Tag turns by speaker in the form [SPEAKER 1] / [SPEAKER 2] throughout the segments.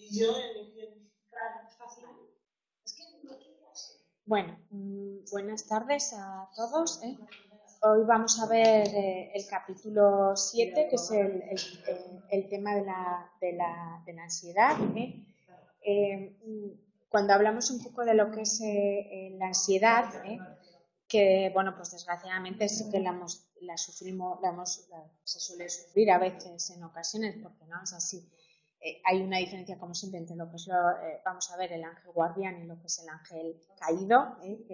[SPEAKER 1] Bueno, buenas tardes a todos. Hoy vamos a ver el capítulo 7, que es el tema de la ansiedad. Cuando hablamos un poco de lo que es la ansiedad, que bueno, pues desgraciadamente sí que la sufrimos, se suele sufrir a veces en ocasiones, porque no es así. Hay una diferencia, como siempre, entre lo que es vamos a ver, el ángel guardián y lo que es el ángel caído,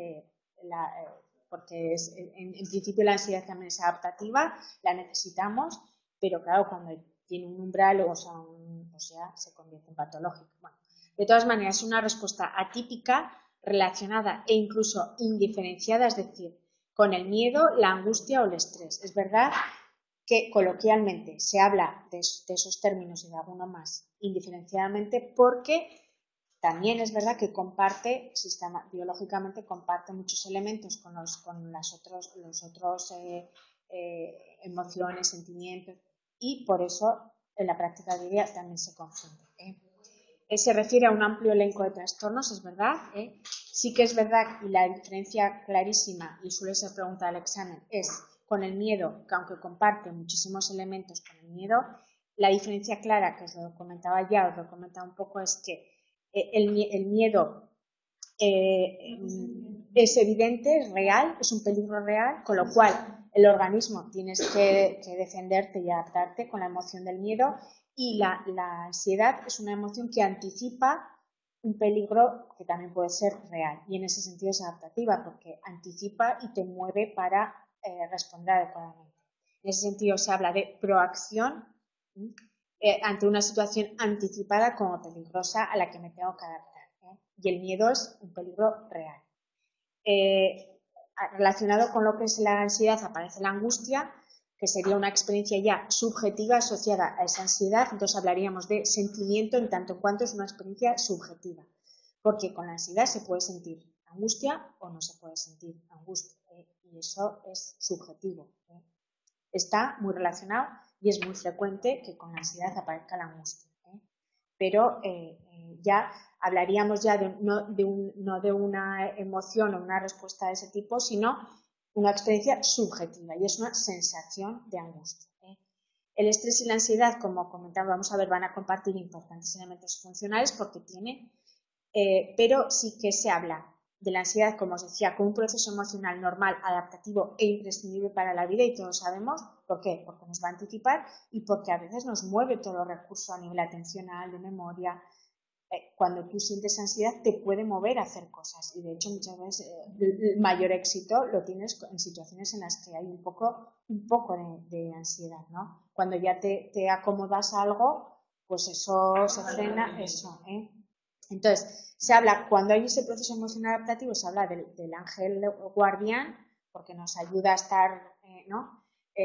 [SPEAKER 1] porque en principio la ansiedad también es adaptativa, la necesitamos, pero claro, cuando tiene un umbral, o sea, se convierte en patológico. Bueno, de todas maneras, es una respuesta atípica, relacionada e incluso indiferenciada, es decir, con el miedo, la angustia o el estrés. Es verdad que coloquialmente se habla de esos términos y de alguno más indiferenciadamente, porque también es verdad que biológicamente comparte muchos elementos con los otros emociones, sentimientos, y por eso en la práctica diaria también se confunde. Se refiere a un amplio elenco de trastornos, es verdad. Sí que es verdad, y la diferencia clarísima, y suele ser pregunta del examen, es con el miedo, que aunque comparte muchísimos elementos con el miedo, la diferencia clara, que os lo comentaba ya, os lo he comentado un poco, es que el miedo es evidente, es real, es un peligro real, con lo cual el organismo tienes que defenderte y adaptarte con la emoción del miedo, y la ansiedad es una emoción que anticipa un peligro que también puede ser real, y en ese sentido es adaptativa porque anticipa y te mueve para responder adecuadamente. En ese sentido se habla de proacción ante una situación anticipada como peligrosa a la que me tengo que adaptar. Y el miedo es un peligro real. Relacionado con lo que es la ansiedad aparece la angustia, que sería una experiencia ya subjetiva asociada a esa ansiedad. Entonces hablaríamos de sentimiento en tanto en cuanto es una experiencia subjetiva, porque con la ansiedad se puede sentir angustia o no se puede sentir angustia, y eso es subjetivo. Está muy relacionado y es muy frecuente que con la ansiedad aparezca la angustia. Pero ya hablaríamos ya no de una emoción o una respuesta de ese tipo, sino una experiencia subjetiva, y es una sensación de angustia. El estrés y la ansiedad, como comentaba, vamos a ver, van a compartir importantes elementos funcionales porque pero sí que se habla de la ansiedad, como os decía, como un proceso emocional normal, adaptativo e imprescindible para la vida, y todos sabemos por qué, porque nos va a anticipar y porque a veces nos mueve todos los recursos a nivel atencional, de memoria. Cuando tú sientes ansiedad te puede mover a hacer cosas, y de hecho muchas veces el mayor éxito lo tienes en situaciones en las que hay un poco de ansiedad, ¿no? Cuando ya te acomodas a algo, pues eso se frena, eso, Entonces, se habla, cuando hay ese proceso emocional adaptativo, se habla del ángel guardián, porque nos ayuda a estar, ¿no?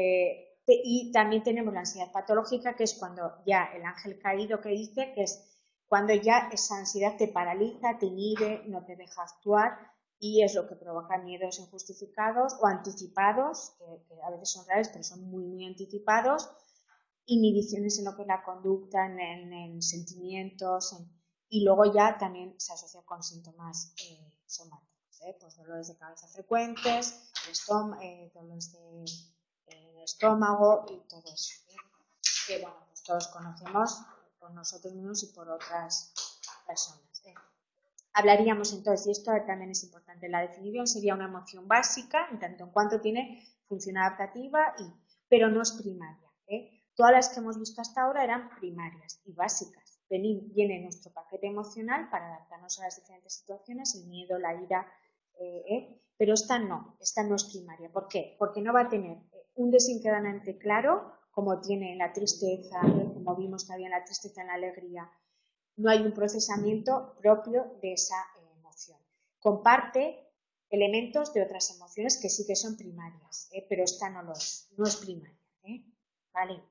[SPEAKER 1] Y también tenemos la ansiedad patológica, que es cuando ya el ángel caído que dice, que es cuando ya esa ansiedad te paraliza, te inhibe, no te deja actuar, y es lo que provoca miedos injustificados o anticipados, que a veces son reales, pero son muy, muy anticipados, inhibiciones en lo que es la conducta, en sentimientos, y luego ya también se asocia con síntomas somáticos, pues dolores de cabeza frecuentes, dolores de estómago y todo eso, que bueno, pues todos conocemos por nosotros mismos y por otras personas. Hablaríamos entonces, y esto también es importante, la definición sería una emoción básica, en tanto en cuanto tiene función adaptativa, pero no es primaria. Todas las que hemos visto hasta ahora eran primarias y básicas. Viene nuestro paquete emocional para adaptarnos a las diferentes situaciones, el miedo, la ira, pero esta no es primaria. ¿Por qué? Porque no va a tener un desencadenante claro, como tiene la tristeza, como vimos todavía en la tristeza, en la alegría. No hay un procesamiento propio de esa emoción. Comparte elementos de otras emociones que sí que son primarias, pero esta no es primaria. ¿Vale?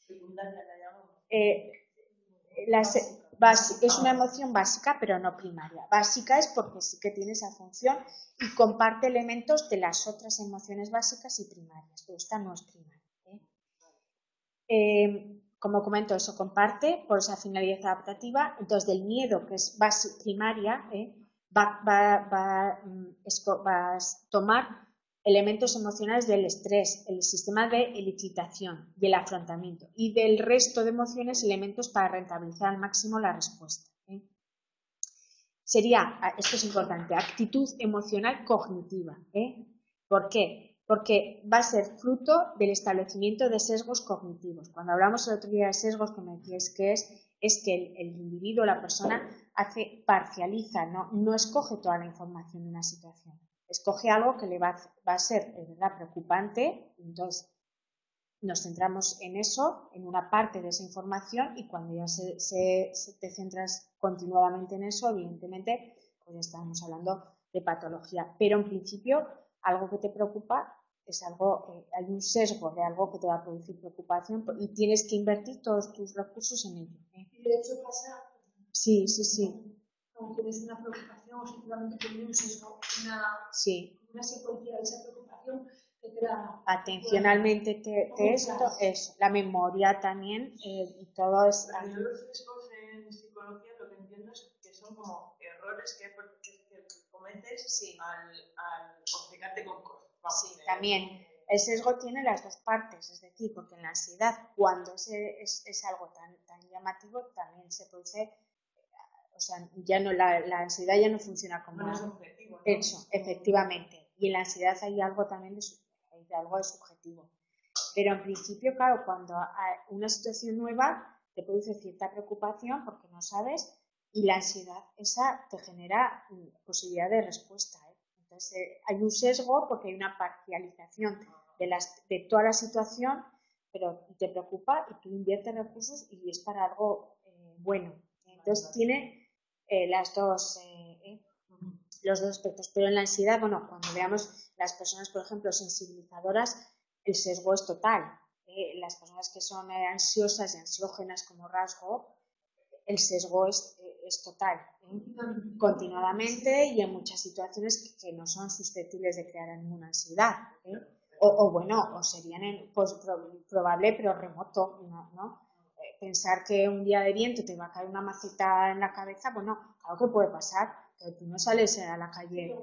[SPEAKER 1] Es una emoción básica, pero no primaria. Básica es porque sí que tiene esa función y comparte elementos de las otras emociones básicas y primarias, pero esta no es primaria. como comento, eso comparte por esa finalidad adaptativa. Entonces, del miedo, que es base primaria, va a tomar elementos emocionales del estrés, el sistema de excitación y el afrontamiento, y del resto de emociones, elementos para rentabilizar al máximo la respuesta. Sería, esto es importante, actitud emocional cognitiva. ¿Por qué? Porque va a ser fruto del establecimiento de sesgos cognitivos. Cuando hablamos el otro día de sesgos, como decíais que es que el individuo, la persona, parcializa, no escoge toda la información de una situación. Escoge algo que le va a ser, ¿verdad?, preocupante. Entonces, nos centramos en eso, en una parte de esa información, y cuando ya te centras continuadamente en eso, evidentemente, pues estamos hablando de patología. Pero en principio, algo que te preocupa es algo, hay un sesgo de algo que te va a producir preocupación y tienes que invertir todos tus recursos en ello.
[SPEAKER 2] Y de hecho pasa.
[SPEAKER 1] Sí.
[SPEAKER 2] Cuando tienes una preocupación o simplemente tienes un sesgo, una secuencia de esa preocupación que te da.
[SPEAKER 1] Atencionalmente eso, la memoria también, y todo es.
[SPEAKER 3] Yo los sesgos en psicología lo que entiendo es que son como errores que cometes al obcecarte con cosas.
[SPEAKER 1] Sí, también. El sesgo tiene las dos partes, es decir, porque en la ansiedad, cuando es algo tan llamativo, también se produce, o sea, ya no, la ansiedad ya no funciona como
[SPEAKER 3] objetivo, ¿no?
[SPEAKER 1] Hecho, efectivamente. Y en la ansiedad hay algo también de algo de subjetivo. Pero en principio, claro, cuando hay una situación nueva te produce cierta preocupación porque no sabes, y la ansiedad esa te genera posibilidad de respuesta. Entonces hay un sesgo porque hay una parcialización de toda la situación, pero te preocupa y tú inviertes recursos y es para algo bueno. Entonces tiene los dos aspectos. Pero en la ansiedad, bueno, cuando veamos las personas, por ejemplo, sensibilizadoras, el sesgo es total. Las personas que son ansiosas y ansiógenas como rasgo, el sesgo es total. Continuadamente y en muchas situaciones que no son susceptibles de crear ninguna ansiedad. O serían probable pero remoto, ¿no? Pensar que un día de viento te va a caer una maceta en la cabeza, bueno, claro que puede pasar, pero tú no sales a la calle.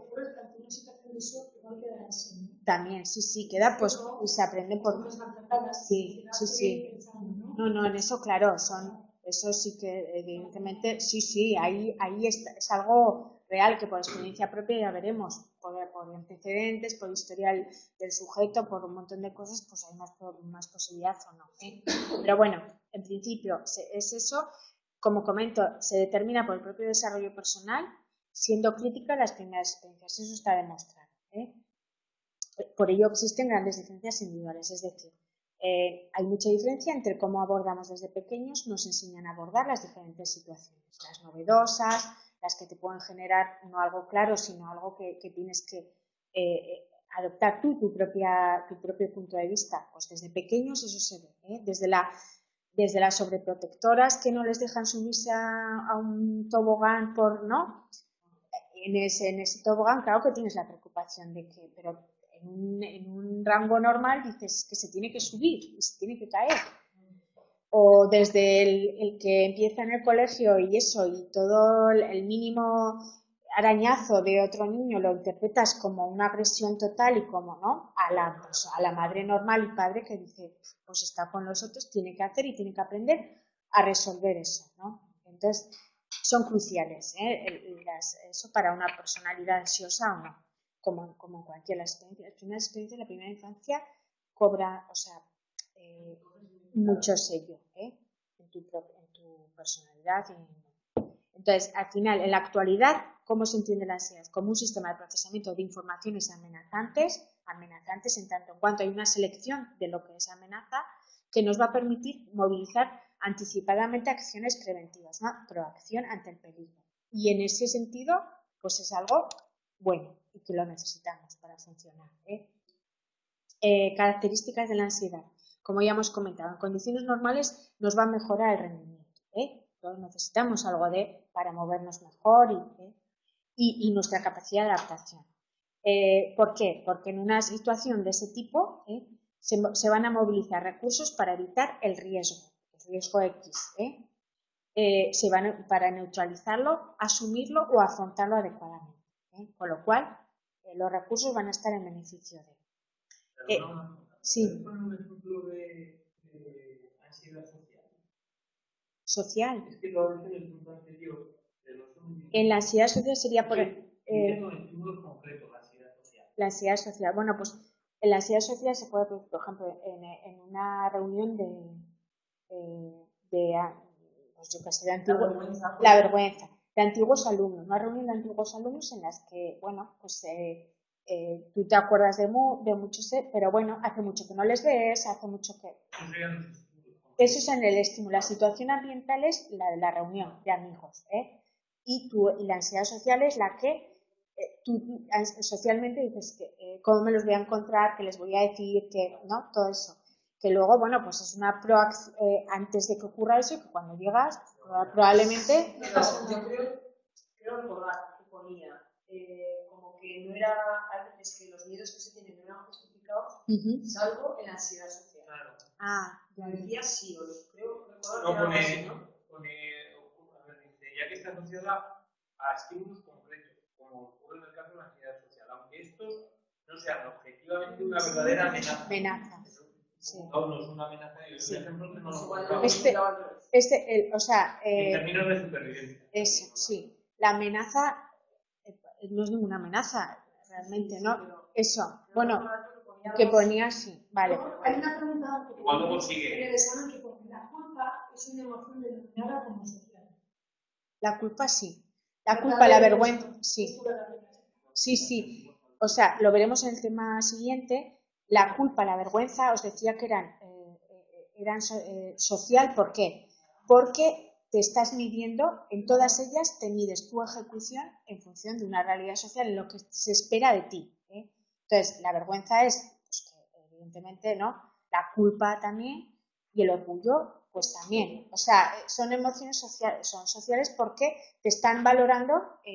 [SPEAKER 1] También, sí, queda pues y se aprende por. Sí. No, en eso, claro, eso sí que evidentemente, sí, ahí es algo real que por experiencia propia ya veremos, por antecedentes, por historial del sujeto, por un montón de cosas, pues hay más posibilidad o no. Pero bueno, en principio es eso, como comento, se determina por el propio desarrollo personal, siendo crítica las primeras experiencias, eso está demostrado. Por ello existen grandes diferencias individuales, es decir, hay mucha diferencia entre cómo abordamos desde pequeños, nos enseñan a abordar las diferentes situaciones, las novedosas, las que te pueden generar no algo claro, sino algo que tienes que adoptar tú, tu propio punto de vista. Pues desde pequeños eso se ve, desde las sobreprotectoras que no les dejan subirse a un tobogán ¿no? En ese tobogán, claro que tienes la preocupación de que, pero en un rango normal dices que se tiene que subir y se tiene que caer. O desde el que empieza en el colegio y eso, y todo el mínimo arañazo de otro niño lo interpretas como una agresión total y como, ¿no? A la madre normal y padre que dice, pues está con los otros, tiene que hacer y tiene que aprender a resolver eso, ¿no? Entonces, son cruciales, eso para una personalidad ansiosa o no. Como en cualquier experiencia, la primera infancia cobra, mucho sello en tu personalidad. Entonces, al final, en la actualidad, ¿cómo se entiende la ansiedad? Como un sistema de procesamiento de informaciones amenazantes en tanto en cuanto hay una selección de lo que es amenaza que nos va a permitir movilizar anticipadamente acciones preventivas, una proacción ante el peligro. Y en ese sentido, pues es algo bueno y que lo necesitamos para funcionar. Características de la ansiedad. Como ya hemos comentado, en condiciones normales nos va a mejorar el rendimiento. Entonces necesitamos algo para movernos mejor y nuestra capacidad de adaptación. ¿Por qué? Porque en una situación de ese tipo se van a movilizar recursos para evitar el riesgo. Es riesgo X, se van para neutralizarlo, asumirlo o afrontarlo adecuadamente. Con lo cual, los recursos van a estar en beneficio de él. Sí.
[SPEAKER 4] ¿Un ejemplo de ansiedad social?
[SPEAKER 1] ¿Social?
[SPEAKER 4] Es que lo dice en el punto anterior.
[SPEAKER 1] En la ansiedad social sería por...
[SPEAKER 4] estímulos concretos, la ansiedad social.
[SPEAKER 1] La ansiedad social. Bueno, pues en la ansiedad social se puede producir, por ejemplo, en una reunión pues yo qué sé, la vergüenza, de antiguos alumnos, una reunión de antiguos alumnos en las que, bueno, pues tú te acuerdas de muchos, pero bueno, hace mucho que no les ves, hace mucho que... Eso es en el estímulo. La situación ambiental es la de la reunión de amigos, y la ansiedad social es la que tú socialmente dices que cómo me los voy a encontrar, qué les voy a decir, que no, todo eso. Que luego, bueno, pues es una proacción antes de que ocurra eso, que cuando llegas, probablemente...
[SPEAKER 3] Yo creo recordar que ponía como que no era, a veces que los miedos que se tienen no eran justificados, salvo en la ansiedad social. Claro.
[SPEAKER 1] Ya
[SPEAKER 3] decía sí, creo recordar
[SPEAKER 4] no,
[SPEAKER 3] que era así, ¿no?
[SPEAKER 4] A ver, dice, ya que está asociada a estímulos concretos, como ocurre en el caso de la ansiedad social, aunque estos no sean objetivamente una verdadera amenaza.
[SPEAKER 1] Sí.
[SPEAKER 4] No es una amenaza, es un ejemplo que no lo
[SPEAKER 1] o sea,
[SPEAKER 4] en términos de supervivencia.
[SPEAKER 1] Eso, sí. La amenaza no es ninguna amenaza, realmente, ¿no? Eso, bueno, que ponía así, vale.
[SPEAKER 2] Hay una pregunta
[SPEAKER 4] igual lo consigue.
[SPEAKER 2] en el examen que pone: la culpa es una emoción denominada como social.
[SPEAKER 1] La culpa sí. La culpa, la vergüenza, sí. Sí. O sea, lo veremos en el tema siguiente. La culpa, la vergüenza, os decía que eran social. ¿Por qué? Porque te estás midiendo, en todas ellas te mides tu ejecución en función de una realidad social, en lo que se espera de ti. Entonces, la vergüenza es, pues, que evidentemente, ¿no? La culpa también, y el orgullo, pues también. O sea, son emociones sociales, son sociales porque te están valorando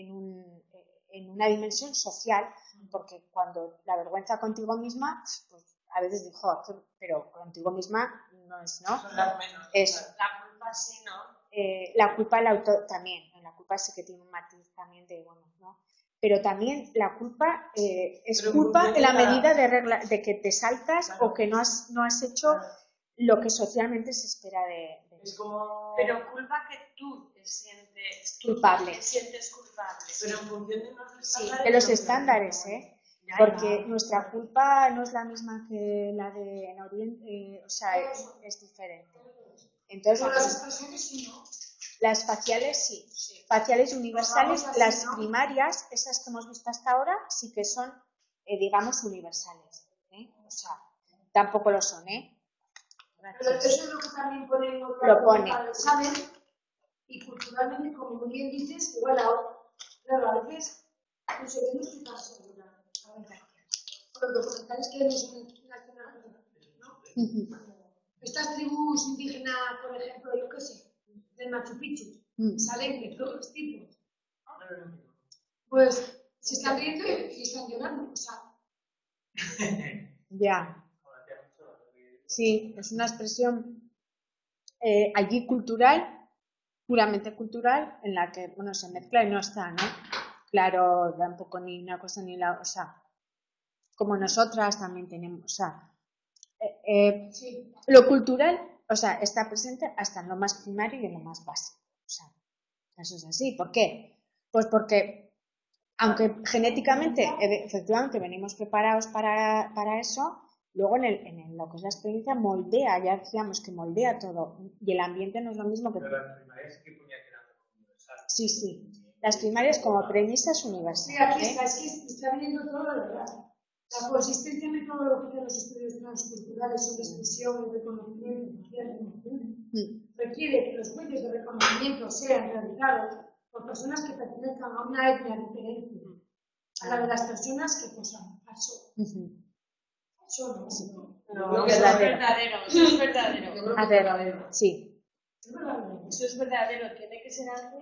[SPEAKER 1] en una dimensión social, porque cuando la vergüenza contigo misma, pues a veces digo, pero contigo misma no es, ¿no? Eso.
[SPEAKER 3] La culpa sí, ¿no?
[SPEAKER 1] La culpa también, la culpa sí que tiene un matiz también de, bueno, ¿no? Pero también la culpa es culpa en la medida de que te saltas, claro, o que no has hecho, claro, lo que socialmente se espera de
[SPEAKER 3] es como... Pero culpa que tú te sientes
[SPEAKER 1] culpable.
[SPEAKER 3] Te sientes culpable. Pero en función de unos estándares.
[SPEAKER 1] Sí, de los estándares, porque nuestra culpa no es la misma que la de en Oriente, o sea, es diferente. Entonces,
[SPEAKER 2] las expresiones sí, ¿no?
[SPEAKER 1] Las faciales sí. Faciales universales, las primarias, esas que hemos visto hasta ahora, sí que son, digamos, universales. O sea, tampoco lo son,
[SPEAKER 2] Pero eso es lo que también pone en otra
[SPEAKER 1] pregunta
[SPEAKER 2] del examen, y culturalmente, como muy bien dices, igual ahora, claro, a veces no sé, tenemos que estar seguros. Por los documentales que vemos en la zona, ¿no? Estas tribus indígenas, por ejemplo, yo qué sé, del Machu Picchu, salen de todos los tipos. Pues se están riendo y están llorando, o sea.
[SPEAKER 1] Ya. Sí, es una expresión allí cultural, puramente cultural, en la que, bueno, se mezcla y no está, ¿no? Claro, tampoco ni una cosa ni la otra, o sea, como nosotras también tenemos, o sea, sí, lo cultural, o sea, está presente hasta en lo más primario y en lo más básico, o sea, eso es así. ¿Por qué? Pues porque, aunque genéticamente, efectivamente, venimos preparados para eso, luego en lo que es la experiencia moldea, ya decíamos que moldea todo, y el ambiente no es lo mismo que...
[SPEAKER 4] Pero las primarias que ponía que eran universales.
[SPEAKER 1] Sí, las primarias como premisas universales.
[SPEAKER 2] Sí, aquí está, es que está viendo todo lo demás. La consistencia metodológica de los estudios transculturales sobre expresión y reconocimiento de emociones requiere que los juicios de reconocimiento sean realizados por personas que pertenezcan a una etnia diferente a la de las personas que posan. Eso no.
[SPEAKER 1] Sí.
[SPEAKER 3] No, eso es verdadero. Eso es verdadero.
[SPEAKER 1] Sí.
[SPEAKER 3] Eso es verdadero. Tiene que ser algo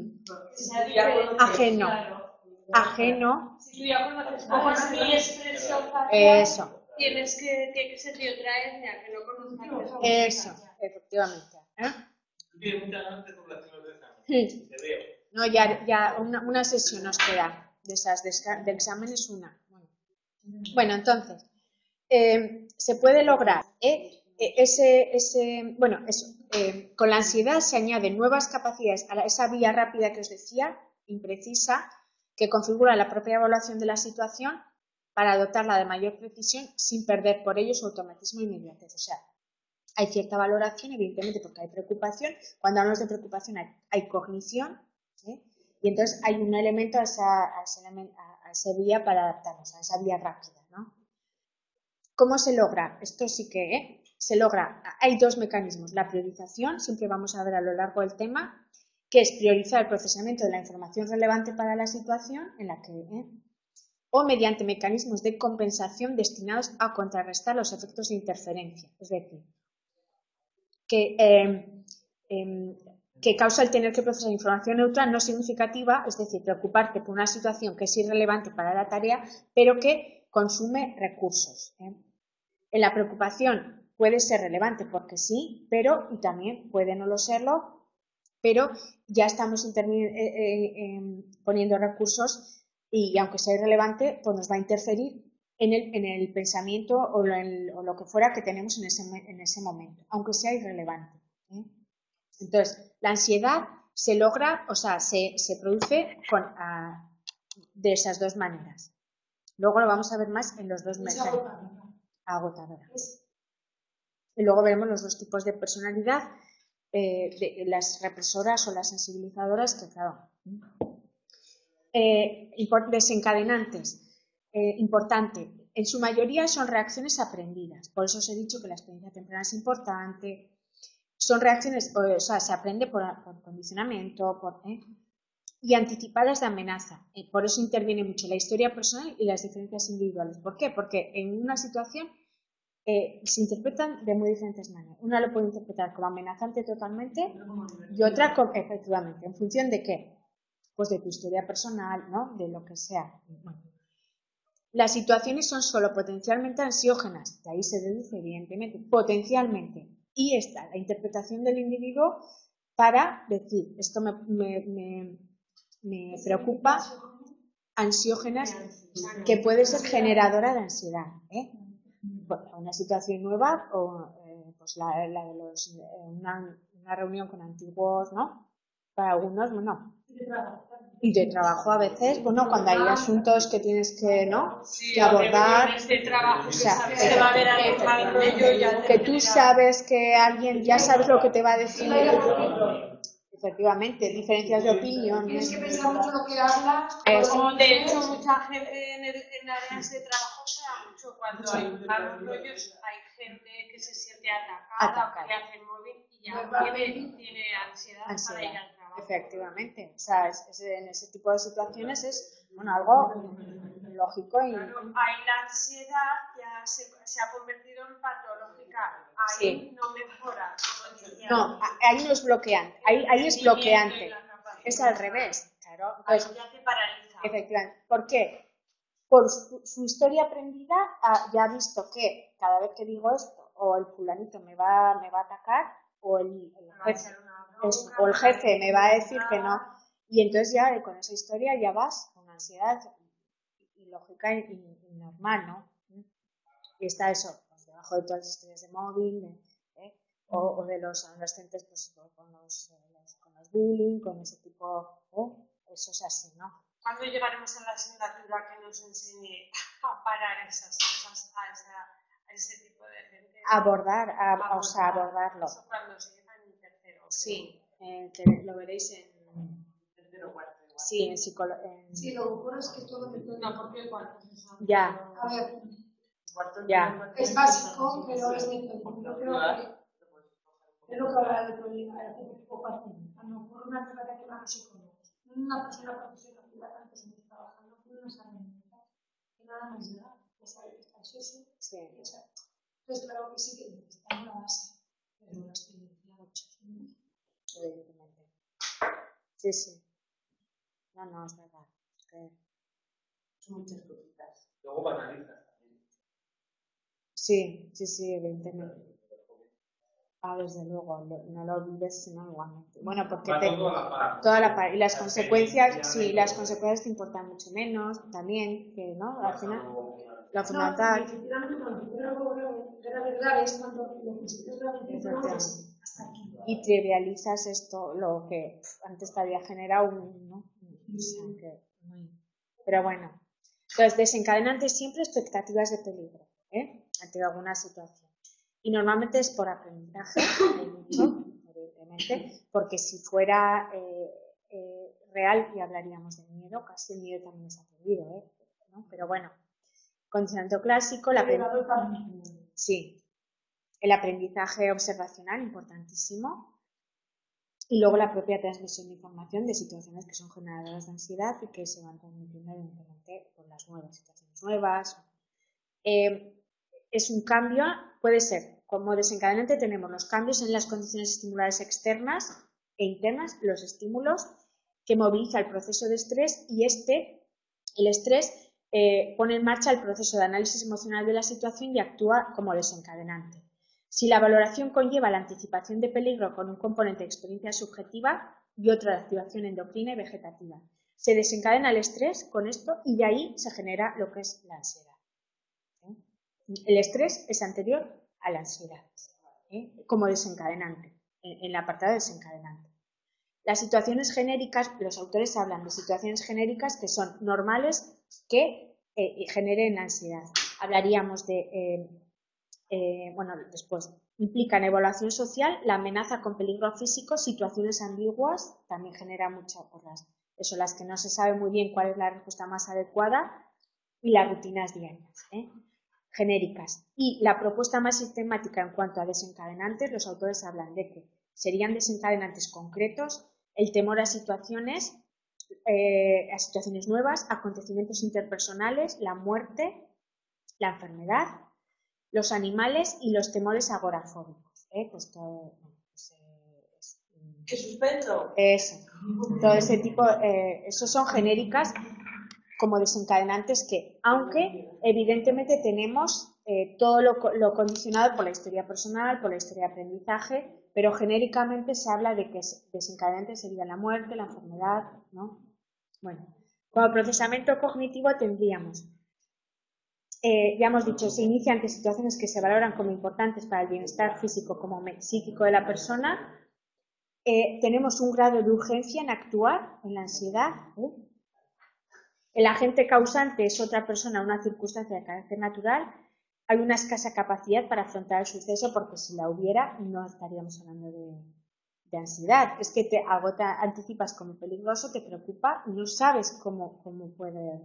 [SPEAKER 1] ajeno.
[SPEAKER 3] Claro.
[SPEAKER 1] Ajeno.
[SPEAKER 3] Si tú ya conoces cómo es mi expresión facial,
[SPEAKER 1] eso.
[SPEAKER 3] tiene que ser de otra etnia que no conozca.
[SPEAKER 1] Eso, efectivamente.
[SPEAKER 4] Tú tienes muchas ganas de población de exámenes. Te veo.
[SPEAKER 1] No, ya una sesión nos queda de esas de exámenes una. Bueno, entonces, se puede lograr con la ansiedad se añaden nuevas capacidades a esa vía rápida que os decía, imprecisa, que configura la propia evaluación de la situación para dotarla de mayor precisión sin perder por ello su automatismo e inmediatez. O sea, hay cierta valoración, evidentemente, porque hay preocupación. Cuando hablamos de preocupación hay cognición, ¿sí? Y entonces hay un elemento a esa vía para adaptarnos, a esa vía rápida, ¿no? ¿Cómo se logra? Esto sí que se logra. Hay dos mecanismos. La priorización, siempre vamos a ver a lo largo del tema, que es priorizar el procesamiento de la información relevante para la situación en la que... o mediante mecanismos de compensación destinados a contrarrestar los efectos de interferencia. Es decir, que causa el tener que procesar información neutral no significativa, es decir, preocuparte por una situación que es irrelevante para la tarea, pero que consume recursos. En la preocupación puede ser relevante porque sí, y también puede no lo serlo, pero ya estamos poniendo recursos y aunque sea irrelevante, pues nos va a interferir en el pensamiento o lo que fuera que tenemos en ese momento, aunque sea irrelevante. Entonces, la ansiedad se logra, o sea, se produce de esas dos maneras. Luego lo vamos a ver más en los dos meses. Agotadora. Y luego veremos los dos tipos de personalidad, las represoras o las sensibilizadoras, que claro. Desencadenantes. Importante. En su mayoría son reacciones aprendidas. Por eso os he dicho que la experiencia temprana es importante. Son reacciones, o sea, se aprende por condicionamiento, y anticipadas de amenaza. Por eso interviene mucho la historia personal y las diferencias individuales. ¿Por qué? Porque en una situación se interpretan de muy diferentes maneras. Una lo puede interpretar como amenazante totalmente y otra, efectivamente, ¿en función de qué? Pues de tu historia personal, ¿no? De lo que sea. Bueno. Las situaciones son solo potencialmente ansiógenas, de ahí se deduce, evidentemente, potencialmente. Y está la interpretación del individuo para decir, esto me preocupa, ansiógenas, que puede ser generadora de ansiedad. Una situación nueva, o pues la de una reunión con antiguos, ¿no? Para algunos, bueno. Y de trabajo a veces, bueno, cuando hay asuntos que tienes que, ¿no?
[SPEAKER 2] Sí,
[SPEAKER 1] que abordar.
[SPEAKER 2] De trabajo,
[SPEAKER 1] O sea,
[SPEAKER 2] que va a haber algún mal rollo ya
[SPEAKER 1] que tú sabes que alguien, ya sabes lo que te va a decir. Efectivamente, diferencias de opinión.
[SPEAKER 2] Tienes que pensar mucho lo que hablas.
[SPEAKER 3] De hecho, mucha gente en áreas de trabajo se da mucho cuando hay malos rollos, hay gente que se siente atacada, que hace móvil y ya tiene ansiedad para ir al trabajo.
[SPEAKER 1] Efectivamente, o sea, en ese tipo de situaciones es algo lógico y...
[SPEAKER 3] Claro, ahí la ansiedad ya se ha convertido en patológica, ahí no mejora.
[SPEAKER 1] No, ahí no es bloqueante, ahí es bloqueante, es al revés, claro. Entonces,
[SPEAKER 3] ahí ya te paraliza.
[SPEAKER 1] Efectivamente, ¿por qué? Por su historia aprendida ya ha visto que cada vez que digo esto, o el fulanito me va a atacar, o el jefe me va a decir que no, y entonces ya con esa historia ya vas con ansiedad ilógica y normal, ¿no? Y está eso, pues, debajo de todas las historias de móvil, o de los adolescentes pues, con los bullying, con ese tipo, eso es así, ¿no?
[SPEAKER 3] ¿Cuándo llegaremos a la asignatura que nos enseñe a parar esas cosas, a ese tipo de gente?
[SPEAKER 1] Abordarlo.
[SPEAKER 3] Eso cuando se llega en tercero.
[SPEAKER 1] Sí, lo veréis en tercero o cuarto. Sí, en psicología.
[SPEAKER 2] Sí, lo que ocurre es que todo me
[SPEAKER 3] no, porque el cuarto es eso.
[SPEAKER 1] Ya.
[SPEAKER 2] A ver,
[SPEAKER 1] ya.
[SPEAKER 2] Es básico, pero es yo creo que es lo que habla el tipo paciente. Cuando ocurre una enfermedad que más psicólogos, una persona profesional que lleva tantos años trabajando con unas herramientas que nada más da, que sabe que está eso.
[SPEAKER 1] Sí.
[SPEAKER 2] Entonces, claro que sí que necesitamos la base, pero la experiencia muchos.
[SPEAKER 1] Evidentemente. Sí. No, es verdad.
[SPEAKER 5] Son muchas cositas.
[SPEAKER 4] Luego banalizas también.
[SPEAKER 1] Sí, evidentemente. Desde luego, no lo olvides, sino igualmente. Bueno, porque
[SPEAKER 4] toda la
[SPEAKER 1] par. Y las consecuencias, sí, las consecuencias te importan mucho menos también, que no, al final, lo fundamental.
[SPEAKER 2] Efectivamente, cuando ocurre algo grave es cuando lo consideras realmente importante hasta aquí.
[SPEAKER 1] Y trivializas esto, lo que antes te había generado ¿no? Pero bueno. Entonces, desencadenantes siempre expectativas de peligro, ante alguna situación. Y normalmente es por aprendizaje, evidentemente, porque si fuera real y hablaríamos de miedo, casi el miedo también es aprendido, ¿no? Pero bueno, condicionamiento clásico, sí, el aprendizaje observacional, importantísimo, y luego la propia transmisión de información de situaciones que son generadoras de ansiedad y que se van transmitiendo evidentemente por las nuevas situaciones nuevas. Es un cambio, puede ser, como desencadenante tenemos los cambios en las condiciones estimulares externas e internas, los estímulos, que moviliza el proceso de estrés y el estrés pone en marcha el proceso de análisis emocional de la situación y actúa como desencadenante. Si la valoración conlleva la anticipación de peligro con un componente de experiencia subjetiva y otro de activación endocrina y vegetativa, se desencadena el estrés con esto y de ahí se genera lo que es la ansiedad. El estrés es anterior a la ansiedad, como desencadenante, en el apartado desencadenante. Las situaciones genéricas, los autores hablan de situaciones genéricas que son normales que generen ansiedad. Hablaríamos de, después, implican evaluación social, la amenaza con peligro físico, situaciones ambiguas, también genera muchas cosas. Eso, las que no se sabe muy bien cuál es la respuesta más adecuada, y las rutinas diarias, genéricas. Y la propuesta más sistemática en cuanto a desencadenantes, los autores hablan de que serían desencadenantes concretos, el temor a situaciones nuevas, acontecimientos interpersonales, la muerte, la enfermedad, los animales y los temores agorafóbicos. Pues todo,
[SPEAKER 5] ¡Qué suspenso!
[SPEAKER 1] Eso, todo ese tipo, esos son genéricas como desencadenantes que, aunque evidentemente tenemos todo lo condicionado por la historia personal, por la historia de aprendizaje, pero genéricamente se habla de que desencadenantes sería la muerte, la enfermedad, ¿no? Bueno, como procesamiento cognitivo tendríamos, ya hemos dicho, se inicia ante situaciones que se valoran como importantes para el bienestar físico como psíquico de la persona. Tenemos un grado de urgencia en actuar en la ansiedad. El agente causante es otra persona, una circunstancia de carácter natural. Hay una escasa capacidad para afrontar el suceso porque si la hubiera no estaríamos hablando de ansiedad. Es que algo te anticipas como peligroso, te preocupa y no sabes cómo puede.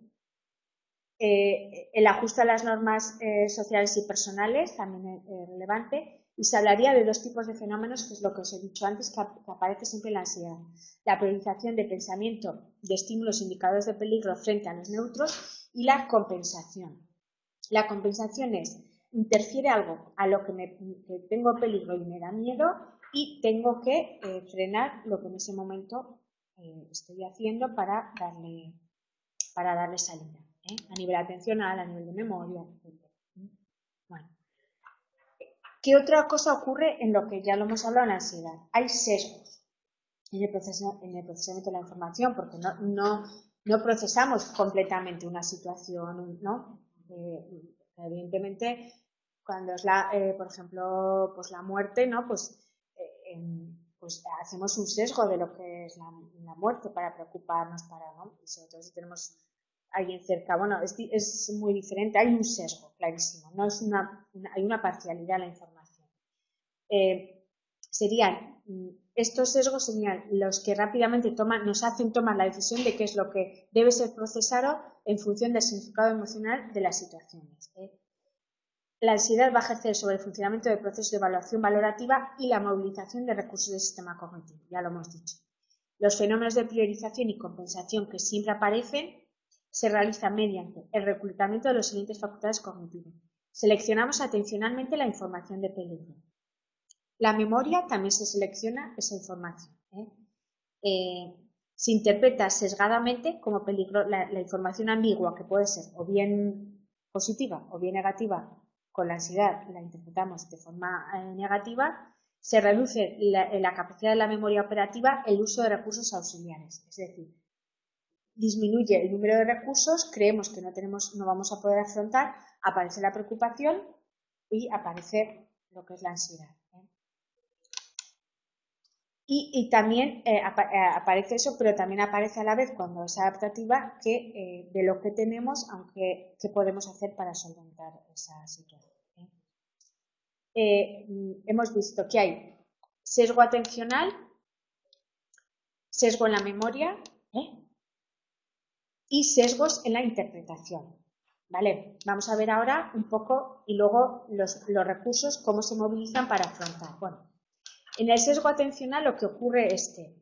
[SPEAKER 1] El ajuste a las normas sociales y personales también es relevante. Y se hablaría de dos tipos de fenómenos, que es lo que os he dicho antes, que aparece siempre en la ansiedad. La priorización de pensamiento de estímulos indicadores de peligro frente a los neutros y la compensación. La compensación es, interfiere algo a lo que tengo peligro y me da miedo y tengo que frenar lo que en ese momento estoy haciendo para darle salida. A nivel atencional, a nivel de memoria, etc. Bueno. ¿Qué otra cosa ocurre en lo que ya lo hemos hablado en la ansiedad? Hay sesgos en el procesamiento de la información, porque no procesamos completamente una situación, ¿no? Evidentemente, cuando es por ejemplo, pues la muerte, ¿no? Pues hacemos un sesgo de lo que es la muerte para preocuparnos, ¿no? Y sobre todo si tenemos alguien cerca, bueno, es muy diferente, hay un sesgo clarísimo, no es hay una parcialidad en la información. Estos sesgos serían los que rápidamente nos hacen tomar la decisión de qué es lo que debe ser procesado en función del significado emocional de las situaciones. La ansiedad va a ejercer sobre el funcionamiento del proceso de evaluación valorativa y la movilización de recursos del sistema cognitivo, ya lo hemos dicho. Los fenómenos de priorización y compensación que siempre aparecen se realizan mediante el reclutamiento de los siguientes facultades cognitivas. Seleccionamos atencionalmente la información de peligro. La memoria también se selecciona esa información. Se interpreta sesgadamente como peligro la información ambigua, que puede ser o bien positiva o bien negativa. Con la ansiedad la interpretamos de forma negativa se reduce la capacidad de la memoria operativa el uso de recursos auxiliares, es decir, disminuye el número de recursos, creemos que no vamos a poder afrontar, aparece la preocupación y aparece lo que es la ansiedad. Y también aparece eso, pero también aparece a la vez cuando es adaptativa que de lo que tenemos, aunque qué podemos hacer para solventar esa situación. Hemos visto que hay sesgo atencional, sesgo en la memoria y sesgos en la interpretación. ¿Vale? Vamos a ver ahora un poco y luego los recursos, cómo se movilizan para afrontar. Bueno, en el sesgo atencional lo que ocurre es que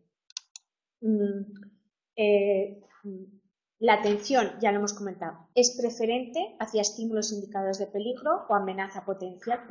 [SPEAKER 1] la atención, ya lo hemos comentado, es preferente hacia estímulos indicadores de peligro o amenaza potencial.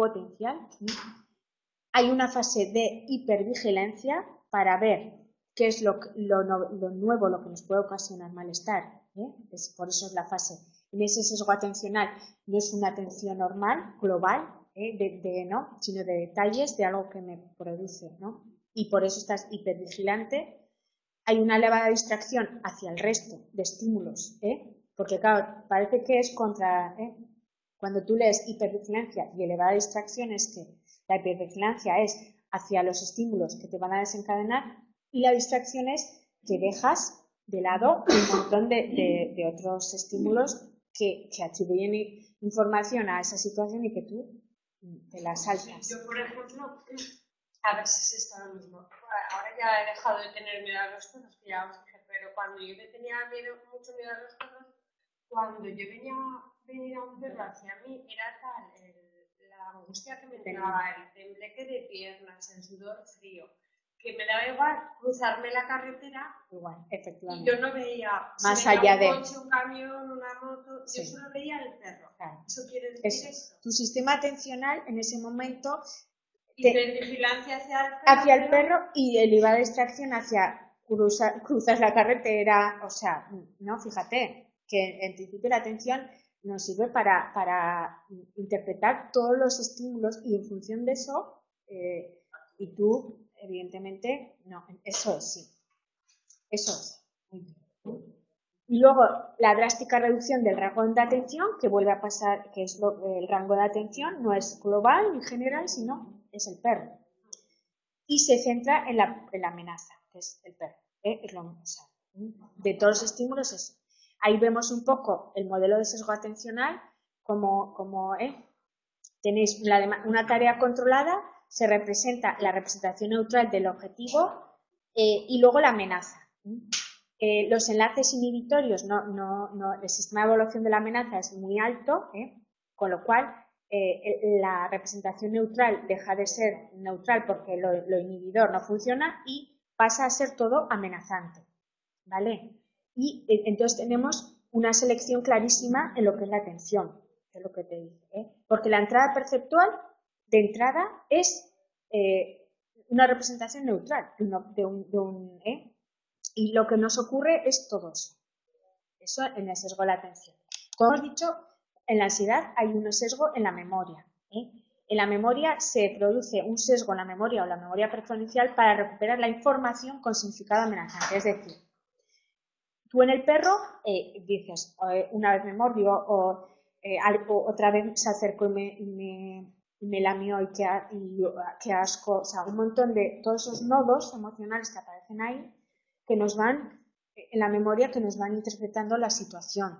[SPEAKER 1] Hay una fase de hipervigilancia para ver qué es lo nuevo, lo que nos puede ocasionar malestar. Por eso es la fase. En ese sesgo atencional no es una atención normal, global, ¿no? Sino de detalles de algo que me produce, ¿no? Y por eso estás hipervigilante. Hay una elevada distracción hacia el resto de estímulos, porque claro, parece que es contra, cuando tú lees hipervigilancia y elevada distracción es que la hipervigilancia es hacia los estímulos que te van a desencadenar y la distracción es que dejas de lado un montón de otros estímulos que atribuyen información a esa situación y que tú te la saltas.
[SPEAKER 3] Yo, por ejemplo, a veces está lo mismo. Ahora ya he dejado de tener miedo a los perros, que ya os dije, pero cuando yo le tenía mucho miedo a los perros, cuando yo venía un perro hacia mí, era tal la angustia que me entraba, el tembleque de piernas, el sudor frío, que me daba igual cruzarme la carretera.
[SPEAKER 1] Igual, efectivamente.
[SPEAKER 3] Y yo no veía
[SPEAKER 1] más allá de
[SPEAKER 3] un coche, un camión, una moto, yo solo veía el perro.
[SPEAKER 1] Claro.
[SPEAKER 3] Eso quiere decir eso.
[SPEAKER 1] Tu sistema atencional en ese momento
[SPEAKER 3] hipervigilancia
[SPEAKER 1] hacia el perro y elevada distracción hacia cruzas la carretera, o sea, no, fíjate que en principio la atención nos sirve para interpretar todos los estímulos y en función de eso, y tú, evidentemente, no, eso es, sí, eso es. Y luego la drástica reducción del rango de atención, que vuelve a pasar, que es el rango de atención, no es global en general, sino es el perro. Y se centra en la amenaza, que es el perro. De todos los estímulos eso. Ahí vemos un poco el modelo de sesgo atencional, como tenéis una tarea controlada, se representa la representación neutral del objetivo y luego la amenaza. Los enlaces inhibitorios, el sistema de evaluación de la amenaza es muy alto, con lo cual la representación neutral deja de ser neutral porque lo inhibidor no funciona y pasa a ser todo amenazante, ¿vale? Y entonces tenemos una selección clarísima en lo que es la atención, que es lo que te dice, porque la entrada perceptual de entrada es una representación neutral y lo que nos ocurre es todo eso. Eso en el sesgo de la atención. Como hemos dicho, en la ansiedad hay un sesgo en la memoria. En la memoria se produce un sesgo en la memoria o la memoria preferencial para recuperar la información con significado amenazante. Es decir, tú en el perro dices, una vez me mordió o otra vez se acercó y me lamió y qué asco. O sea, un montón de todos esos nodos emocionales que aparecen ahí que nos van en la memoria, que nos van interpretando la situación.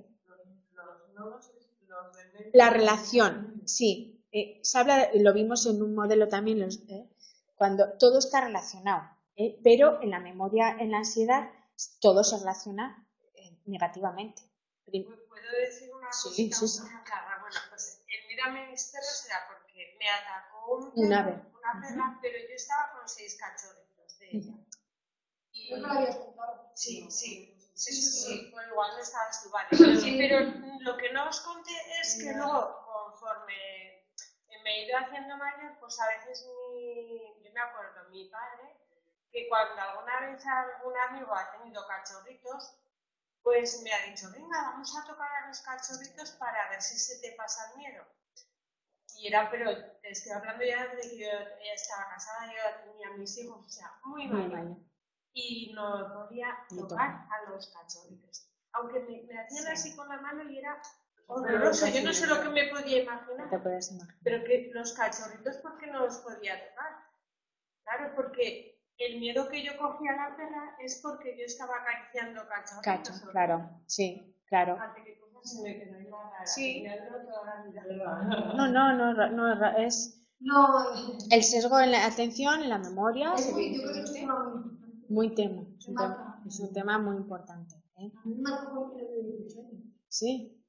[SPEAKER 1] La relación, sí. Se habla, lo vimos en un modelo también, cuando todo está relacionado, pero en la memoria, en la ansiedad, todo se relaciona negativamente.
[SPEAKER 3] ¿Puedo decir una cosa?
[SPEAKER 1] Sí.
[SPEAKER 3] Bueno, pues el mírame este no será porque me atacó
[SPEAKER 1] una
[SPEAKER 3] perra, pero yo estaba con 6 cachorritos de ella.
[SPEAKER 2] ¿No me lo habías contado?
[SPEAKER 3] Sí. Bueno, igual no estabas tú, vale. Sí, pero lo que no os conté es que luego, conforme me he ido haciendo mayor, pues a veces yo me acuerdo, mi padre, que cuando alguna vez algún amigo ha tenido cachorritos, pues me ha dicho, venga, vamos a tocar a los cachorritos para ver si se te pasa el miedo. Y era, pero te estoy hablando ya de que yo ya estaba casada, yo tenía mis hijos, o sea, muy mal. Y no podía tocar a los cachorritos. Aunque me hacían así con la mano y era horroroso. Yo no sé lo que me podía imaginar.
[SPEAKER 1] Te puedes imaginar.
[SPEAKER 3] Pero que los cachorritos, ¿por qué no los podía tocar? Claro, porque el miedo que yo cogía a la perra es porque yo estaba acariciando cachorritos.
[SPEAKER 1] Claro, sí, claro.
[SPEAKER 3] Se me quedó igual rara.
[SPEAKER 1] Sí.
[SPEAKER 3] Toda la vida.
[SPEAKER 1] No, es el sesgo en la atención, en la memoria,
[SPEAKER 2] yo creo que es un tema
[SPEAKER 1] muy tema, es un tema muy importante. ¿Eh?
[SPEAKER 2] A mí me marcó con el 18 años.
[SPEAKER 1] Sí.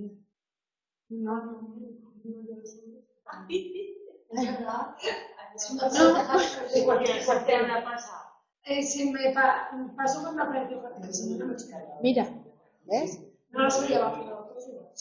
[SPEAKER 2] No. Es verdad.
[SPEAKER 5] ¿Y cualquier te habrá pasado?
[SPEAKER 2] Se me pasó con una práctica que se me
[SPEAKER 1] Mira, ¿ves?
[SPEAKER 2] No lo solía bajar, pero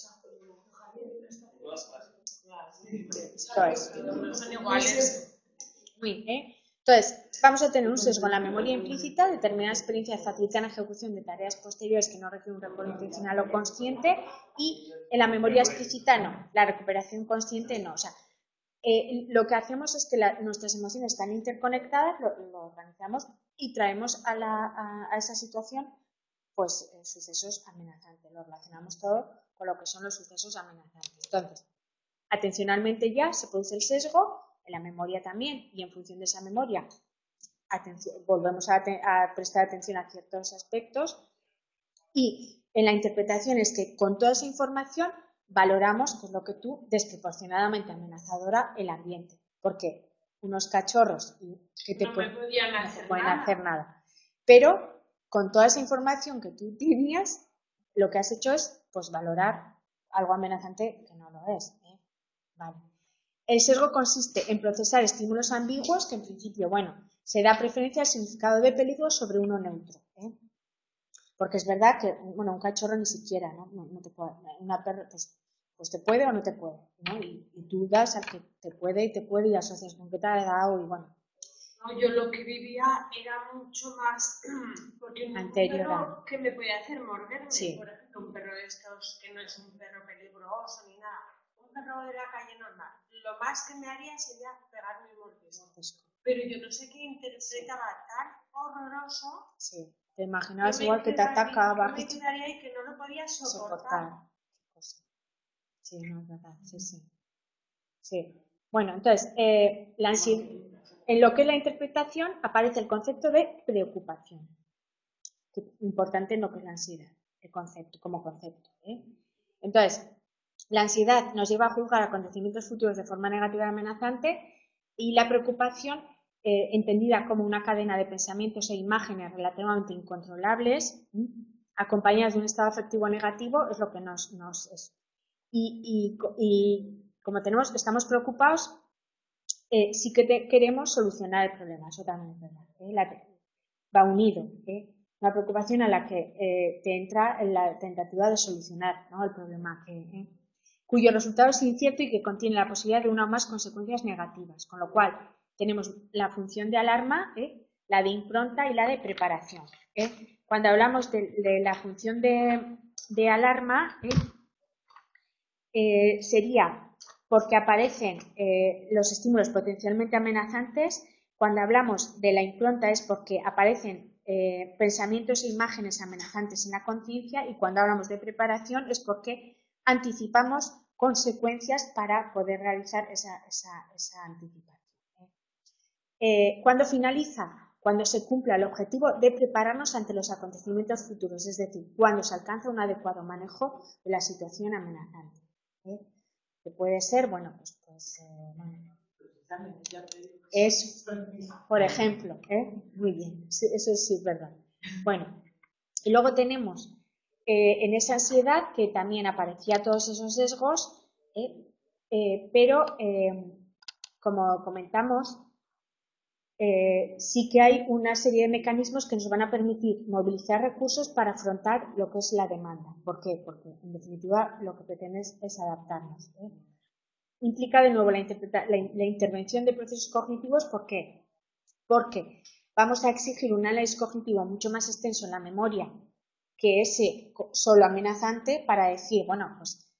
[SPEAKER 3] Son iguales.
[SPEAKER 1] Muy bien. Entonces, vamos a tener un sesgo en la memoria implícita, determinadas experiencias facilitan la ejecución de tareas posteriores que no requieren un recuerdo intencional o consciente, y en la memoria explícita no, la recuperación consciente no. O sea, lo que hacemos es que nuestras emociones están interconectadas, lo organizamos y traemos a esa situación pues sucesos amenazantes, lo relacionamos todo con lo que son los sucesos amenazantes. Entonces, atencionalmente ya se produce el sesgo, en la memoria también, y en función de esa memoria volvemos a prestar atención a ciertos aspectos, y en la interpretación es que con toda esa información valoramos, que es lo que tú, desproporcionadamente amenazadora el ambiente, porque unos cachorros que te
[SPEAKER 3] no me podían
[SPEAKER 1] hacer nada, pero con toda esa información que tú tenías, lo que has hecho es pues valorar algo amenazante que no lo es. Vale. El sesgo consiste en procesar estímulos ambiguos que en principio, se da preferencia al significado de peligro sobre uno neutro. Porque es verdad que, un cachorro ni siquiera, ¿no? No te puede, una perra, pues te puede o no te puede, ¿no? Y tú das al que te puede y asocias con que te ha dado y bueno.
[SPEAKER 3] No, yo lo que vivía era mucho más, porque un perro que me podía hacer morderme,
[SPEAKER 1] sí.
[SPEAKER 3] Por ejemplo, un perro de estos que no es un perro peligroso ni nada, un perro de la calle normal, lo más que me haría sería pegarme un mordisco. Pero yo no sé qué interpretaba tan horroroso.
[SPEAKER 1] Sí, te imaginabas igual que te atacaba.
[SPEAKER 3] Yo me quedaría ahí que no lo podía soportar.
[SPEAKER 1] Sí, no es verdad, sí. Bueno, entonces, en lo que es la interpretación aparece el concepto de preocupación. Importante en lo que es la ansiedad, el concepto, como concepto. Entonces, la ansiedad nos lleva a juzgar acontecimientos futuros de forma negativa y amenazante, y la preocupación, entendida como una cadena de pensamientos e imágenes relativamente incontrolables, acompañadas de un estado afectivo negativo, es lo que nos es. Y como estamos preocupados, sí que queremos solucionar el problema, eso también es verdad. Va unido. Una preocupación a la que te entra en la tentativa de solucionar, ¿no? El problema cuyo resultado es incierto y que contiene la posibilidad de una o más consecuencias negativas, con lo cual tenemos la función de alarma, la de impronta y la de preparación. Cuando hablamos de la función de alarma, sería porque aparecen los estímulos potencialmente amenazantes. Cuando hablamos de la impronta es porque aparecen pensamientos e imágenes amenazantes en la conciencia, y cuando hablamos de preparación es porque anticipamos consecuencias para poder realizar esa anticipación. ¿Cuándo finaliza? Cuando se cumpla el objetivo de prepararnos ante los acontecimientos futuros, es decir, cuando se alcanza un adecuado manejo de la situación amenazante. Que puede ser, es, por ejemplo, muy bien, eso sí es verdad. Bueno, y luego tenemos en esa ansiedad que también aparecía todos esos sesgos, pero como comentamos, sí que hay una serie de mecanismos que nos van a permitir movilizar recursos para afrontar lo que es la demanda. ¿Por qué? Porque en definitiva lo que pretende es adaptarnos. Implica de nuevo la intervención de procesos cognitivos. ¿Por qué? Porque vamos a exigir un análisis cognitivo mucho más extenso en la memoria que ese solo amenazante para decir,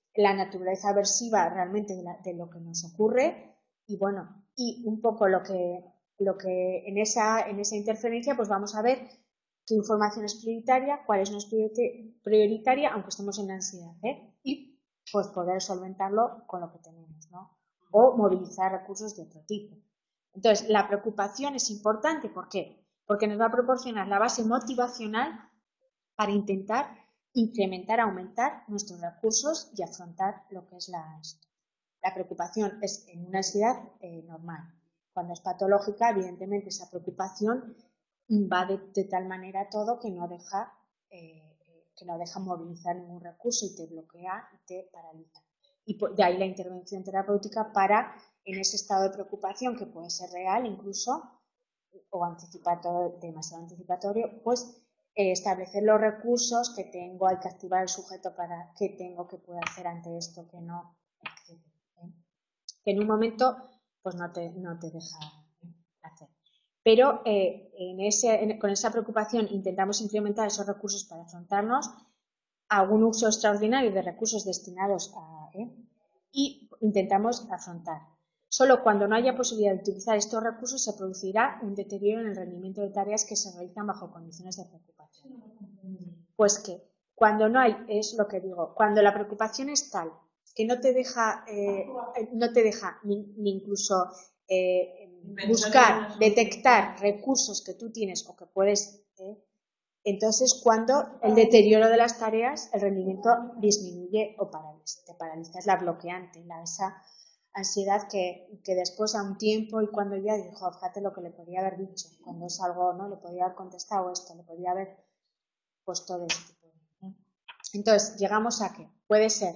[SPEAKER 1] la naturaleza aversiva realmente de lo que nos ocurre y bueno, y un poco lo que en esa interferencia pues vamos a ver qué información es prioritaria, cuál es no es prioritaria, aunque estemos en la ansiedad, y pues poder solventarlo con lo que tenemos, ¿no? O movilizar recursos de otro tipo. Entonces, la preocupación es importante, ¿por qué? Porque nos va a proporcionar la base motivacional para intentar incrementar, aumentar nuestros recursos y afrontar lo que es la preocupación. Es en una ansiedad normal. Cuando es patológica, evidentemente esa preocupación invade de tal manera todo que no deja movilizar ningún recurso y te bloquea y te paraliza. Y de ahí la intervención terapéutica para, en ese estado de preocupación que puede ser real incluso, o anticipatorio, demasiado anticipatorio, pues establecer los recursos que tengo, hay que activar el sujeto para qué tengo, qué puedo hacer ante esto, que no, etc. Que en un momento pues no te deja hacer. Pero con esa preocupación intentamos incrementar esos recursos para afrontarnos a un uso extraordinario de recursos destinados y intentamos afrontar. Solo cuando no haya posibilidad de utilizar estos recursos se producirá un deterioro en el rendimiento de tareas que se realizan bajo condiciones de preocupación. Pues que cuando no hay, es lo que digo, cuando la preocupación es tal que no te deja ni incluso buscar, detectar recursos que tú tienes o que puedes, entonces cuando el deterioro de las tareas, el rendimiento disminuye o te paraliza, es la bloqueante, esa ansiedad que después a un tiempo y cuando ya dijo, fíjate lo que le podría haber dicho, cuando es algo, ¿no? Le podría haber contestado esto, le podría haber puesto de este tipo. Entonces, llegamos a que puede ser,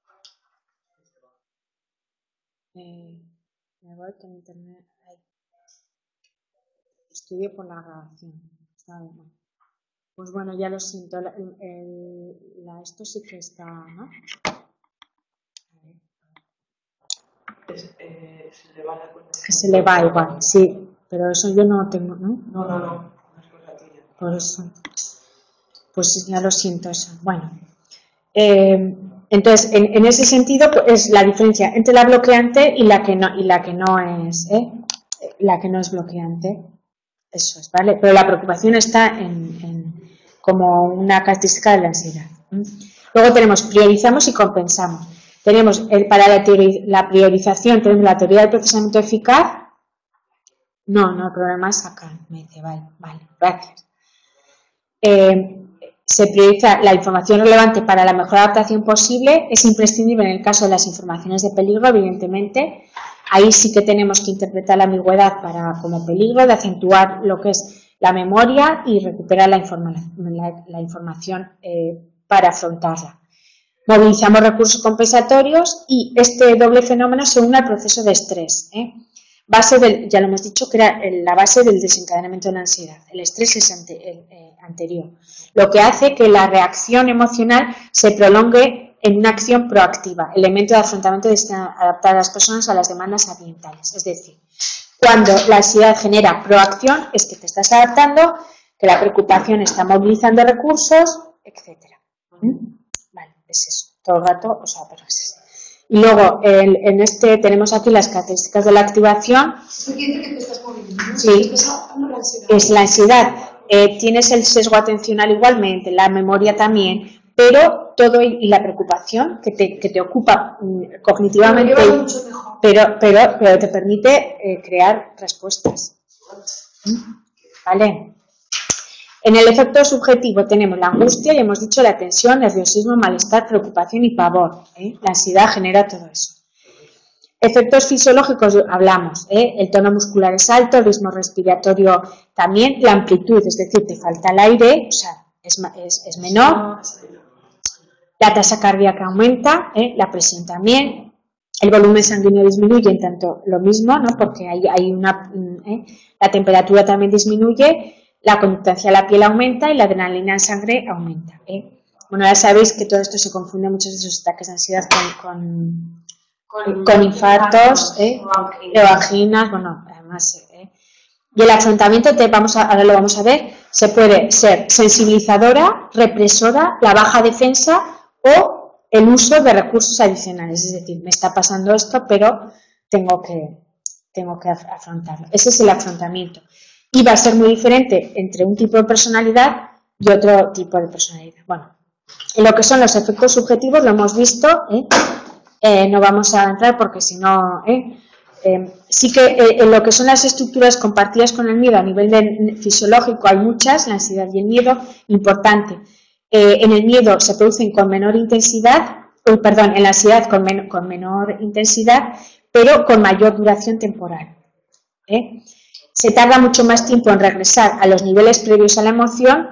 [SPEAKER 1] me voy con internet, estudio por la grabación, pues bueno, ya lo siento, esto sí que está, ¿no?
[SPEAKER 5] Se le va la cuenta.
[SPEAKER 1] Que se le va igual, sí, pero eso yo no tengo, ¿no?
[SPEAKER 5] No es cosa tuya.
[SPEAKER 1] Por eso, pues ya lo siento eso. Bueno, entonces en ese sentido pues, es la diferencia entre la bloqueante y la que no es, la que no es bloqueante. Eso es, ¿vale? Pero la preocupación está como una característica de la ansiedad. Luego tenemos priorizamos y compensamos. Tenemos para la priorización, tenemos la teoría del procesamiento eficaz. No, el problema es acá. Me dice, vale, gracias. Se prioriza la información relevante para la mejor adaptación posible. Es imprescindible en el caso de las informaciones de peligro, evidentemente. Ahí sí que tenemos que interpretar la ambigüedad como peligro, de acentuar lo que es la memoria y recuperar la información para afrontarla. Movilizamos recursos compensatorios y este doble fenómeno se une al proceso de estrés. Ya lo hemos dicho, que era la base del desencadenamiento de la ansiedad. El estrés es anterior, lo que hace que la reacción emocional se prolongue en una acción proactiva, elemento de afrontamiento destinado a adaptar a las personas a las demandas ambientales. Es decir, cuando la ansiedad genera proacción, es que te estás adaptando, que la preocupación está movilizando recursos, etc. Vale, es eso, todo el rato, pero es eso. Y luego, tenemos aquí las características de la activación.
[SPEAKER 2] Eso quiere decir que te estás moviendo, ¿no?
[SPEAKER 1] Sí, es la ansiedad. Tienes el sesgo atencional igualmente, la memoria también, pero todo y la preocupación que te ocupa cognitivamente, pero te permite crear respuestas. ¿Vale? En el efecto subjetivo tenemos la angustia y hemos dicho la tensión, nerviosismo, malestar, preocupación y pavor. La ansiedad genera todo eso. Efectos fisiológicos hablamos, el tono muscular es alto, el ritmo respiratorio también, la amplitud, es decir, te falta el aire, o sea, es menor, la tasa cardíaca aumenta, la presión también, el volumen sanguíneo disminuye, en tanto lo mismo, ¿no? Porque la temperatura también disminuye, la conductancia de la piel aumenta y la adrenalina en sangre aumenta. Bueno, ya sabéis que todo esto se confunde muchos de esos ataques de ansiedad con infartos, de anginas, bueno, además. Y el afrontamiento, ahora lo vamos a ver, se puede ser sensibilizadora, represora, la baja defensa o el uso de recursos adicionales, es decir, me está pasando esto, pero tengo que afrontarlo. Ese es el afrontamiento. Y va a ser muy diferente entre un tipo de personalidad y otro tipo de personalidad. Bueno, en lo que son los efectos subjetivos lo hemos visto, no vamos a entrar porque si no... sí que en lo que son las estructuras compartidas con el miedo a nivel fisiológico hay muchas, la ansiedad y el miedo, importante. En el miedo se producen con menor intensidad, en la ansiedad con menor intensidad, pero con mayor duración temporal. Se tarda mucho más tiempo en regresar a los niveles previos a la emoción,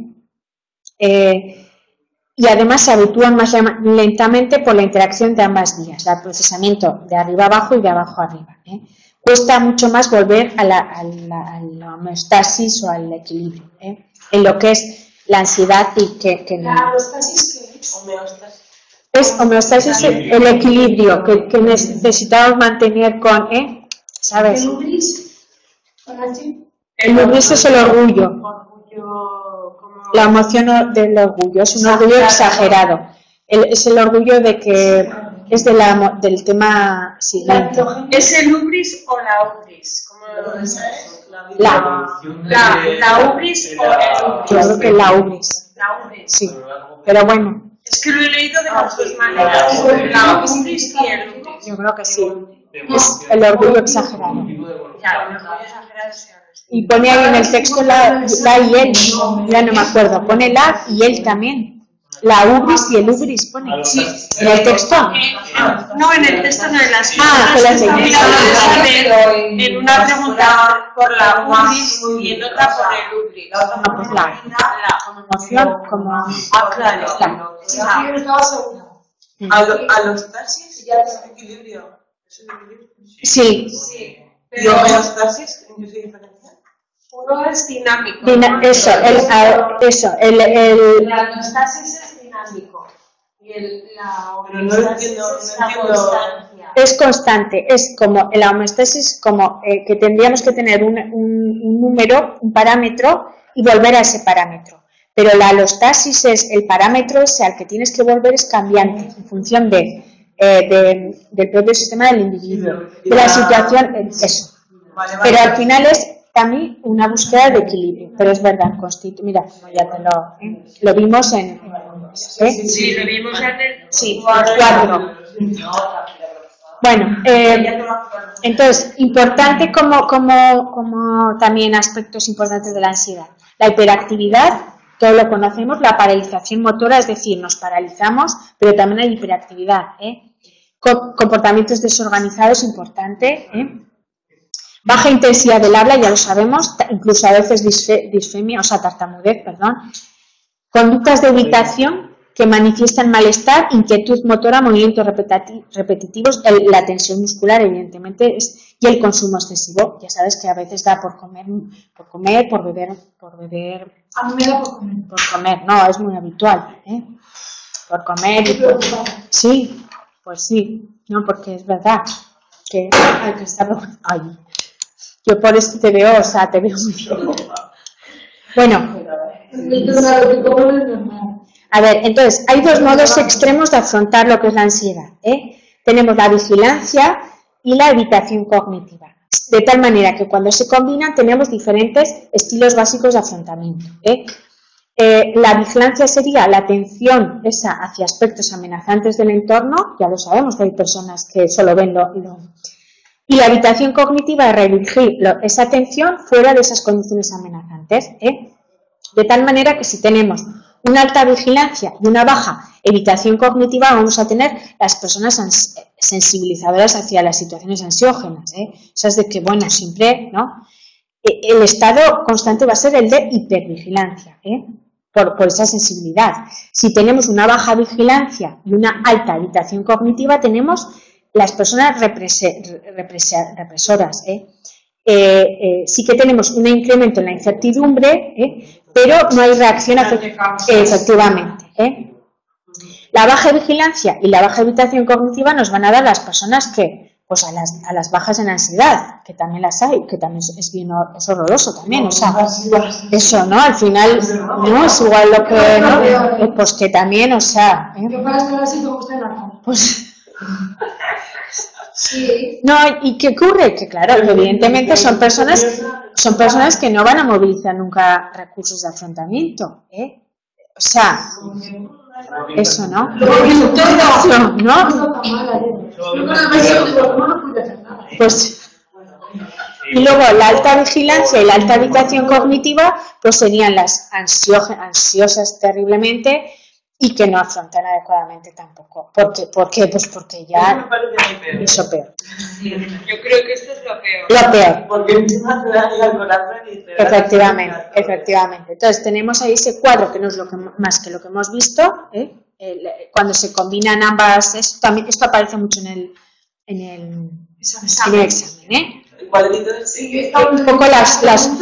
[SPEAKER 1] y además se habitúan más lentamente por la interacción de ambas vías, el procesamiento de arriba abajo y de abajo arriba. Cuesta mucho más volver a la homeostasis o al equilibrio, en lo que es la ansiedad y que no.
[SPEAKER 2] ¿La homeostasis qué es?
[SPEAKER 1] Homeostasis el equilibrio que necesitamos mantener con, ¿sabes?
[SPEAKER 2] ¿El ubris?
[SPEAKER 1] El ubris es el orgullo. La emoción del orgullo, es un orgullo exagerado. Es el orgullo de que es del tema siguiente.
[SPEAKER 3] ¿Es el ubris o la ubris? La ubris o el ubris.
[SPEAKER 1] Yo creo que la ubris.
[SPEAKER 3] La ubris.
[SPEAKER 1] Sí, pero bueno.
[SPEAKER 3] Es que lo he leído de las dos maneras. La ubris y el ubris.
[SPEAKER 1] Yo creo que sí. Es el orgullo exagerado.
[SPEAKER 3] Ya, el orgullo exagerado sí.
[SPEAKER 1] Y pone ahí en el texto la y él, ya no me acuerdo, pone la y él también. La ubris y el ubris pone. Sí, en el texto.
[SPEAKER 3] No, en el texto no, en las
[SPEAKER 1] que las
[SPEAKER 3] en una pregunta por la ubris y en otra por el ubris.
[SPEAKER 1] No, pues la emoción como...
[SPEAKER 3] claro.
[SPEAKER 2] Yo estaba segura.
[SPEAKER 5] A los taxis ya es equilibrio.
[SPEAKER 1] Sí.
[SPEAKER 5] ¿Y homeostasis? ¿En qué se diferencia?
[SPEAKER 3] Uno es dinámico.
[SPEAKER 1] Eso,
[SPEAKER 3] La homeostasis es dinámico y la homeostasis es la constancia.
[SPEAKER 1] Es constante, es como la homeostasis, como que tendríamos que tener un número, un parámetro y volver a ese parámetro. Pero la alostasis es el parámetro ese al que tienes que volver, es cambiante en función del propio sistema del individuo, de la situación, eso. Pero al final es también una búsqueda de equilibrio, pero es verdad, mira, como ya lo vimos en
[SPEAKER 3] Sí, lo vimos en el
[SPEAKER 1] 4. Bueno, entonces, importante como también aspectos importantes de la ansiedad. La hiperactividad, todos lo conocemos, la paralización motora, es decir, nos paralizamos, pero también hay hiperactividad. Comportamientos desorganizados, importante. Baja intensidad del habla, ya lo sabemos, incluso a veces disfemia, o sea, tartamudez, perdón. Conductas de evitación que manifiestan malestar, inquietud motora, movimientos repetitivos, la tensión muscular, evidentemente, y el consumo excesivo. Ya sabes que a veces da por comer, por beber.
[SPEAKER 2] A mí me da por comer.
[SPEAKER 1] Por comer, no, es muy habitual, Por comer y por... Sí, pues sí, no, porque es verdad que hay que estar... Ay, yo por eso te veo, o sea, te veo muy bien. Bueno. A ver, entonces, hay dos modos extremos de afrontar lo que es la ansiedad. Tenemos la vigilancia y la evitación cognitiva. De tal manera que cuando se combinan tenemos diferentes estilos básicos de afrontamiento. La vigilancia sería la atención esa hacia aspectos amenazantes del entorno, ya lo sabemos que hay personas que solo ven y la evitación cognitiva es redirigir esa atención fuera de esas condiciones amenazantes. De tal manera que si tenemos una alta vigilancia y una baja evitación cognitiva, vamos a tener las personas sensibilizadoras hacia las situaciones ansiógenas. Esas de que, bueno, siempre, ¿no? El estado constante va a ser el de hipervigilancia, por esa sensibilidad. Si tenemos una baja vigilancia y una alta evitación cognitiva, tenemos las personas represoras. Sí que tenemos un incremento en la incertidumbre, pero no hay reacción efectivamente. La baja vigilancia y la baja evitación cognitiva nos van a dar las personas que pues a las bajas en ansiedad, que también las hay, que también es horroroso también, o sea, eso, ¿no? Al final, no es igual lo que, ¿no? Pues que también, o sea,
[SPEAKER 2] Yo para estar así me gusta en la cama.
[SPEAKER 1] pues...
[SPEAKER 2] Sí.
[SPEAKER 1] No, ¿y qué ocurre? Que claro, evidentemente son personas que no van a movilizar nunca recursos de afrontamiento, ¿eh? O sea, eso, ¿no? ¿No? Pues, y luego la alta vigilancia y la alta habitación cognitiva, pues serían las ansiosas terriblemente y que no afrontan adecuadamente tampoco. ¿Por qué? Pues porque ya eso peor.
[SPEAKER 3] Yo creo que esto es lo peor.
[SPEAKER 1] Lo peor.
[SPEAKER 5] Porque encima te da el corazón y te
[SPEAKER 1] Efectivamente. Entonces tenemos ahí ese cuadro que no es lo que más que lo que hemos visto, ¿eh? Cuando se combinan ambas, esto aparece mucho en el examen, ¿eh?
[SPEAKER 5] El cuadrito del sí.
[SPEAKER 1] Un poco las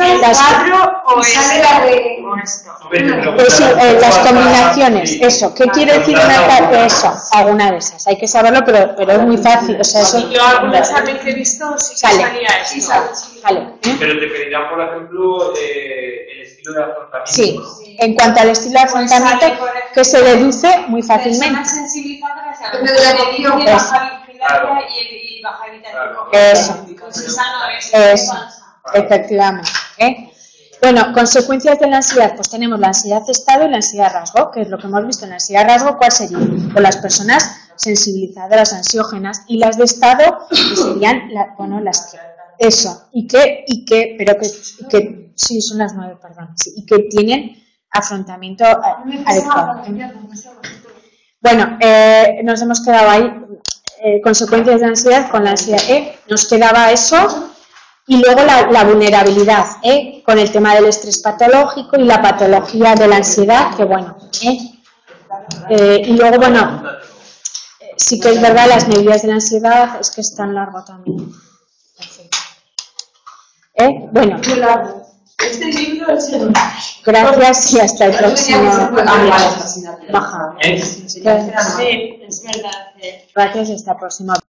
[SPEAKER 1] combinaciones, eso, ¿qué quiere decir eso? Alguna de esas, hay que saberlo, pero es muy fácil, o sea, eso...
[SPEAKER 3] Yo algún examen que he visto sí que salía esto.
[SPEAKER 1] Vale.
[SPEAKER 4] Pero te pedirán, por ejemplo, el estilo de afrontamiento.
[SPEAKER 1] Sí, en cuanto al estilo de afrontamiento, que se deduce muy fácilmente.
[SPEAKER 3] Personas sensibilizadas a baja vigilancia y baja habitación.
[SPEAKER 1] Eso, efectivamente. Bueno, consecuencias de la ansiedad, pues tenemos la ansiedad estado y la ansiedad rasgo, que es lo que hemos visto en la ansiedad rasgo, ¿cuál sería? Pues las personas sensibilizadoras, ansiógenas, y las de estado, que serían, las que, eso, pero que, sí, son las 9, perdón, sí, y que tienen afrontamiento adecuado. Bueno, nos hemos quedado ahí, consecuencias de ansiedad con la ansiedad nos quedaba eso. Y luego la vulnerabilidad, con el tema del estrés patológico y la patología de la ansiedad, que bueno, y luego, bueno, sí que es verdad, las medidas de la ansiedad, es que es tan largo también. Bueno,
[SPEAKER 2] Este libro es el...
[SPEAKER 1] gracias y hasta el próximo. Baja.
[SPEAKER 3] Sí, es verdad.
[SPEAKER 1] Gracias y hasta el próximo.